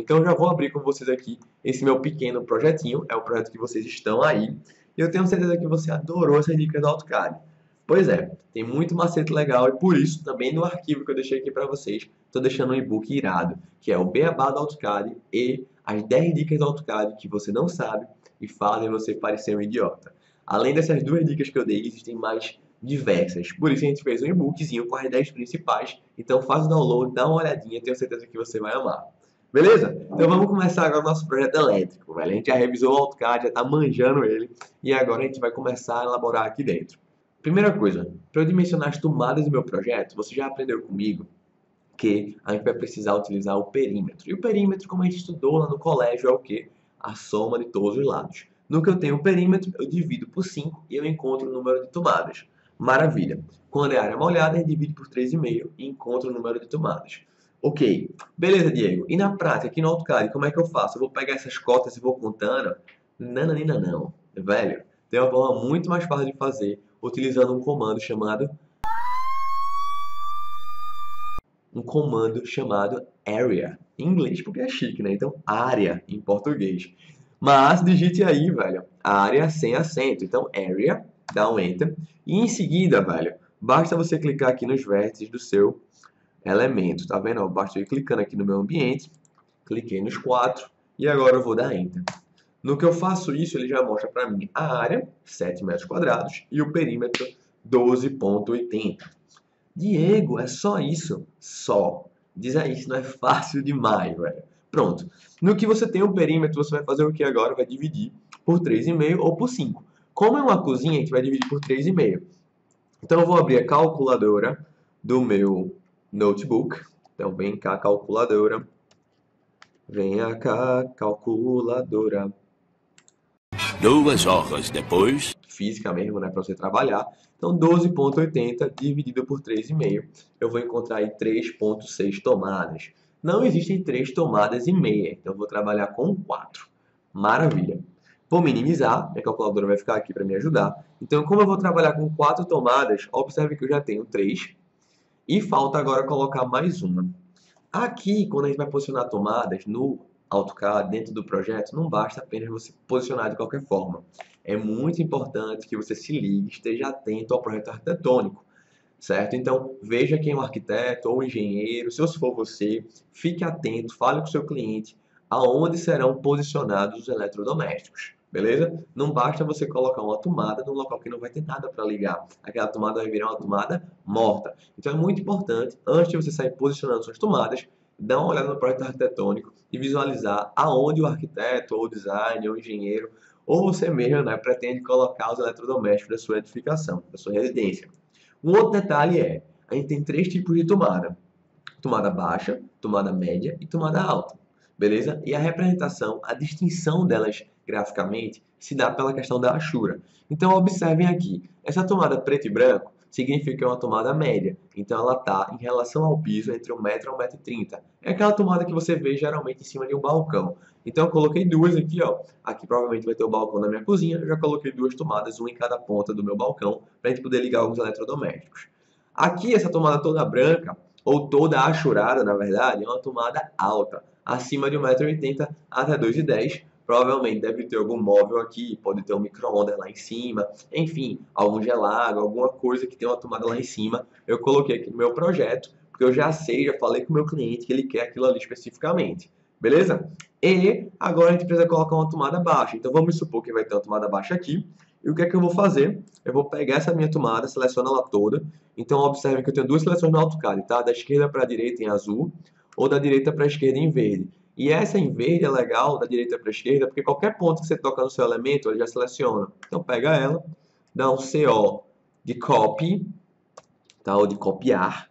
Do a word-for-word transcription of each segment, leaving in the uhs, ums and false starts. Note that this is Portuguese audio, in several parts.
Então já vou abrir com vocês aqui esse meu pequeno projetinho, é o projeto que vocês estão aí, e eu tenho certeza que você adorou essas dicas do AutoCAD. Pois é, tem muito macete legal e por isso também no arquivo que eu deixei aqui para vocês, estou deixando um e-book irado, que é o Beabá do AutoCAD e as dez dicas do AutoCAD que você não sabe e fazem você parecer um idiota. Além dessas duas dicas que eu dei, existem mais diversas. Por isso a gente fez um e-bookzinho com as dez principais, então faz o download, dá uma olhadinha, tenho certeza que você vai amar. Beleza? Então vamos começar agora o nosso projeto elétrico, velho. A gente já revisou o AutoCAD, já está manjando ele, e agora a gente vai começar a elaborar aqui dentro. Primeira coisa, para eu dimensionar as tomadas do meu projeto, você já aprendeu comigo que a gente vai precisar utilizar o perímetro. E o perímetro, como a gente estudou lá no colégio, é o quê? A soma de todos os lados. No que eu tenho o perímetro, eu divido por cinco e eu encontro o número de tomadas. Maravilha. Quando é área molhada, a gente divide por três vírgula cinco e encontra o número de tomadas. Ok, beleza, Diego. E na prática, aqui no AutoCAD, como é que eu faço? Eu vou pegar essas cotas e vou contando? Nananina não, velho. Tem uma forma muito mais fácil de fazer, utilizando um comando chamado... Um comando chamado area. Em inglês, porque é chique, né? Então, área em português. Mas digite aí, velho, área sem acento. Então, area, dá um enter. E em seguida, velho, basta você clicar aqui nos vértices do seu elemento, tá vendo? Basta eu ir clicando aqui no meu ambiente, cliquei nos quatro e agora eu vou dar Enter. No que eu faço isso, ele já mostra para mim a área, sete metros quadrados, e o perímetro, doze ponto oitenta. Diego, é só isso? Só. Diz aí, isso não é fácil demais, velho. Pronto. No que você tem o perímetro, você vai fazer o que agora? Vai dividir por três vírgula cinco ou por cinco. Como é uma cozinha, a gente vai dividir por três vírgula cinco. Então eu vou abrir a calculadora do meu notebook. Então vem cá, calculadora. Venha cá, calculadora. Duas horas depois. Física mesmo, né? Para você trabalhar. Então doze ponto oitenta dividido por três vírgula cinco. Eu vou encontrar aí três ponto seis tomadas. Não existem três tomadas e meia. Então eu vou trabalhar com quatro. Maravilha. Vou minimizar. Minha calculadora vai ficar aqui para me ajudar. Então como eu vou trabalhar com quatro tomadas, observe que eu já tenho três. E falta agora colocar mais uma. Aqui, quando a gente vai posicionar tomadas no AutoCAD, dentro do projeto, não basta apenas você posicionar de qualquer forma. É muito importante que você se ligue, esteja atento ao projeto arquitetônico, certo? Então, veja quem é o arquiteto ou o engenheiro, se for você, fique atento, fale com o seu cliente aonde serão posicionados os eletrodomésticos. Beleza? Não basta você colocar uma tomada num local que não vai ter nada para ligar. Aquela tomada vai virar uma tomada morta. Então é muito importante, antes de você sair posicionando suas tomadas, dar uma olhada no projeto arquitetônico e visualizar aonde o arquiteto, ou o designer, ou o engenheiro, ou você mesmo, né, pretende colocar os eletrodomésticos da sua edificação, da sua residência. Um outro detalhe é, a gente tem três tipos de tomada. Tomada baixa, tomada média e tomada alta. Beleza? E a representação, a distinção delas graficamente, se dá pela questão da achura. Então, observem aqui. Essa tomada preto e branco significa que é uma tomada média. Então, ela está em relação ao piso entre um metro e um metro e trinta. É aquela tomada que você vê geralmente em cima de um balcão. Então, eu coloquei duas aqui, ó. Aqui provavelmente vai ter o balcão da minha cozinha. Eu já coloquei duas tomadas, uma em cada ponta do meu balcão, para a gente poder ligar alguns eletrodomésticos. Aqui, essa tomada toda branca, ou toda achurada, na verdade, é uma tomada alta, acima de um metro e oitenta até dois metros e dez. Provavelmente deve ter algum móvel aqui, pode ter um micro-ondas lá em cima, enfim, algum gelado, alguma coisa que tem uma tomada lá em cima. Eu coloquei aqui no meu projeto, porque eu já sei, já falei com o meu cliente que ele quer aquilo ali especificamente. Beleza? E agora a gente precisa colocar uma tomada baixa. Então vamos supor que vai ter uma tomada baixa aqui. E o que é que eu vou fazer? Eu vou pegar essa minha tomada, selecionar ela toda. Então observe que eu tenho duas seleções no AutoCAD, tá? Da esquerda para a direita em azul, ou da direita para a esquerda em verde. E essa em verde é legal, da direita para a esquerda, porque qualquer ponto que você toca no seu elemento, ele já seleciona. Então pega ela, dá um C O de copy, tá? Ou de copiar.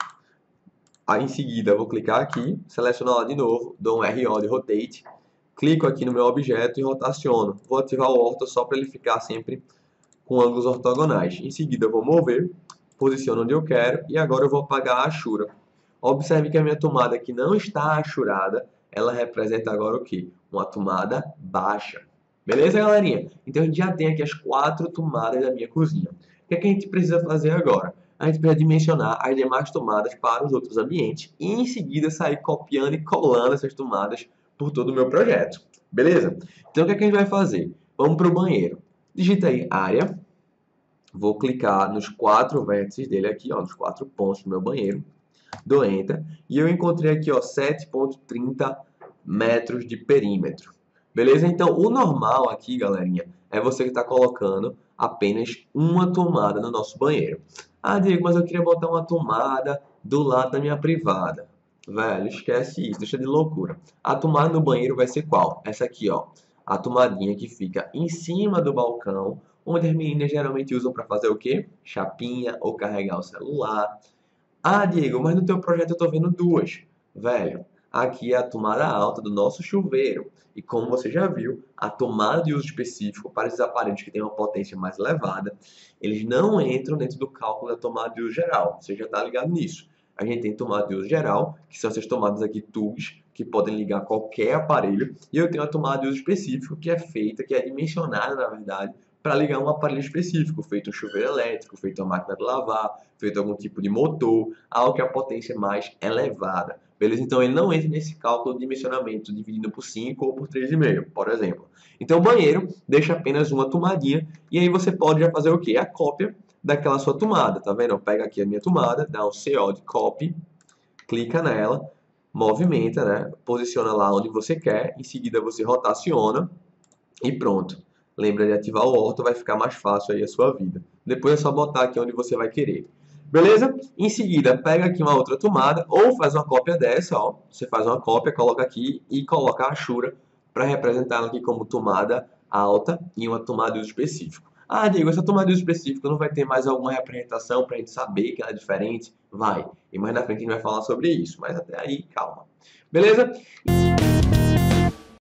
Aí em seguida eu vou clicar aqui, selecionar ela de novo, dou um R O de rotate, clico aqui no meu objeto e rotaciono. Vou ativar o ortho só para ele ficar sempre com ângulos ortogonais. Em seguida eu vou mover, posiciono onde eu quero e agora eu vou apagar a achura. Observe que a minha tomada que não está achurada, ela representa agora o quê? Uma tomada baixa. Beleza, galerinha? Então a gente já tem aqui as quatro tomadas da minha cozinha. O que é que a gente precisa fazer agora? A gente precisa dimensionar as demais tomadas para os outros ambientes e em seguida sair copiando e colando essas tomadas por todo o meu projeto. Beleza? Então, o que é que a gente vai fazer? Vamos para o banheiro. Digita aí área. Vou clicar nos quatro vértices dele aqui, ó, nos quatro pontos do meu banheiro. Dou Enter. E eu encontrei aqui, ó, sete ponto trinta metros de perímetro. Beleza? Então, o normal aqui, galerinha, é você que está colocando apenas uma tomada no nosso banheiro. Ah, Diego, mas eu queria botar uma tomada do lado da minha privada. Velho, esquece isso, deixa de loucura. A tomada no banheiro vai ser qual? Essa aqui, ó. A tomadinha que fica em cima do balcão, onde as meninas geralmente usam para fazer o quê? Chapinha ou carregar o celular. Ah, Diego, mas no teu projeto eu tô vendo duas. Velho, aqui é a tomada alta do nosso chuveiro. E como você já viu, a tomada de uso específico para esses aparelhos que têm uma potência mais elevada, eles não entram dentro do cálculo da tomada de uso geral. Você já está ligado nisso. A gente tem tomada de uso geral, que são essas tomadas aqui tubos, que podem ligar qualquer aparelho. E eu tenho a tomada de uso específico, que é feita, que é dimensionada, na verdade, para ligar um aparelho específico, feito um chuveiro elétrico, feito uma máquina de lavar, feito algum tipo de motor, algo que a potência é mais elevada. Beleza? Então ele não entra nesse cálculo de dimensionamento dividido por cinco ou por três vírgula cinco, por exemplo. Então o banheiro deixa apenas uma tomadinha e aí você pode já fazer o quê? A cópia daquela sua tomada, tá vendo? Pega aqui a minha tomada, dá um C O de copy, clica nela, movimenta, né? Posiciona lá onde você quer, em seguida você rotaciona e pronto. Lembra de ativar o orto, vai ficar mais fácil aí a sua vida. Depois é só botar aqui onde você vai querer. Beleza? Em seguida, pega aqui uma outra tomada ou faz uma cópia dessa, ó. Você faz uma cópia, coloca aqui e coloca a Ashura para representar ela aqui como tomada alta e uma tomada de uso específico. Ah, Diego, essa tomada de uso específico não vai ter mais alguma representação para a gente saber que ela é diferente? Vai. E mais na frente a gente vai falar sobre isso, mas até aí, calma. Beleza?